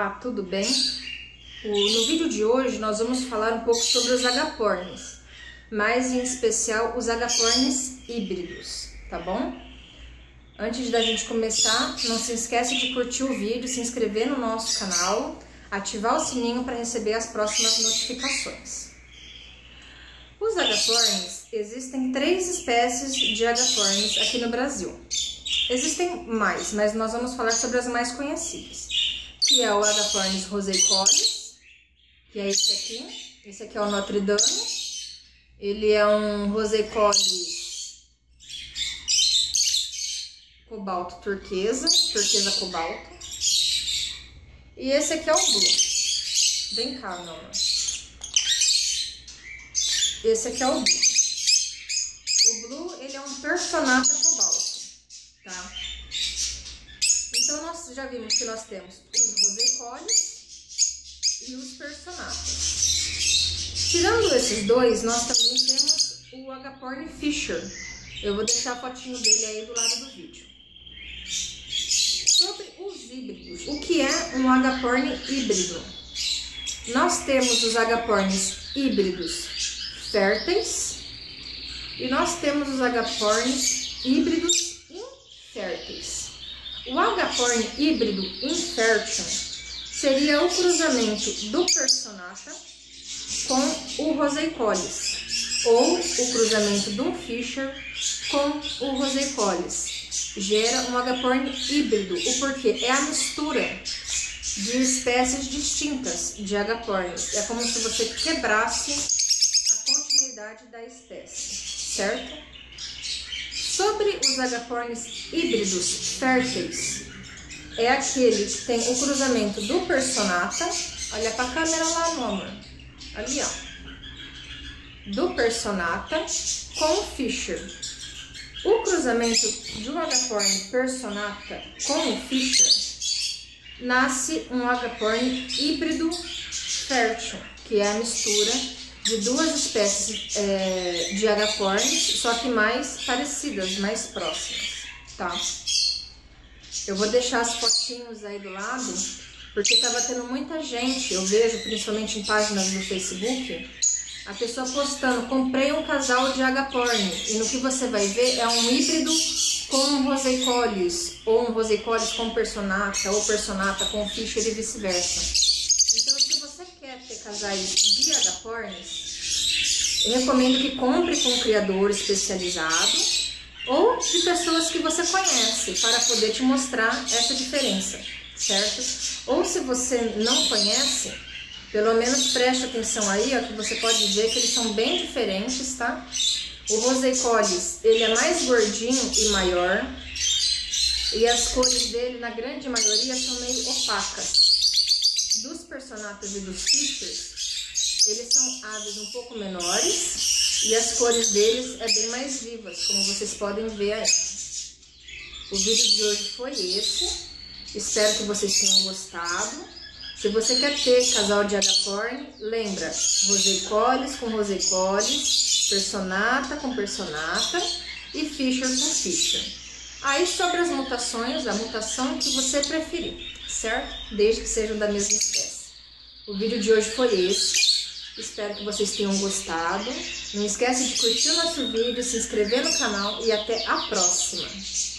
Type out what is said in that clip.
Olá, tudo bem? No vídeo de hoje nós vamos falar um pouco sobre os agapornis, mais em especial os agapornis híbridos, tá bom? Antes da gente começar, não se esquece de curtir o vídeo, se inscrever no nosso canal, ativar o sininho para receber as próximas notificações. Os agapornis, existem 3 espécies de agapornis aqui no Brasil. Existem mais, mas nós vamos falar sobre as mais conhecidas, que é o agapornis roseicolis, que é esse aqui. Esse aqui é o Notre Dame. Ele é um roseicolis cobalto turquesa cobalto. E esse aqui é o Blue. Vem cá, meu amor. Esse aqui é o Blue. O Blue, ele é um Personata cobalto, tá? Então, nós já vimos que nós temos os roseicolis e os Personatas. Tirando esses dois, nós também temos o agapornis Fischer. Eu vou deixar a fotinho dele aí do lado do vídeo. Sobre os híbridos, o que é um agapornis híbrido? Nós temos os agapornis híbridos férteis e nós temos os agapornis híbridos inférteis. O agapornis híbrido infértil seria o cruzamento do Personata com o roseicolis, ou o cruzamento do Fischer com o roseicolis. Gera um agapornis híbrido. O porquê? É a mistura de espécies distintas de agapornis. É como se você quebrasse a continuidade da espécie, certo? Sobre os agapornis híbridos férteis, é aquele que tem o cruzamento do Personata, olha pra câmera lá, meu amor, ali ó, do Personata com o Fischer. O cruzamento de um agapornis Personata com o Fischer nasce um agapornis híbrido fértil, que é a mistura de 2 espécies de agapornis, só que mais parecidas, mais próximas, tá? Eu vou deixar as fotinhos aí do lado, porque tá batendo muita gente, eu vejo, principalmente em páginas do Facebook, a pessoa postando, comprei um casal de agapornis, e no que você vai ver é um híbrido com um roseicolis, ou um roseicolis com Personata, ou Personata com Fischer e vice-versa. Então, se você quer ter casais de agapornis, eu recomendo que compre com um criador especializado ou de pessoas que você conhece, para poder te mostrar essa diferença, certo? Ou se você não conhece, pelo menos preste atenção aí, ó, que você pode ver que eles são bem diferentes, tá? O roseicolis, ele é mais gordinho e maior, e as cores dele, na grande maioria, são meio opacas. Dos Personatas e dos Fischers, eles são aves um pouco menores e as cores deles é bem mais vivas, como vocês podem ver aí. O vídeo de hoje foi esse, espero que vocês tenham gostado. Se você quer ter casal de agapornis, lembra, roseicolis com roseicolis, Personata com Personata e Fischer com Fischer. Aí sobre as mutações, a mutação que você preferir, certo? Desde que sejam da mesma espécie. O vídeo de hoje foi esse. Espero que vocês tenham gostado. Não esquece de curtir o nosso vídeo, se inscrever no canal e até a próxima!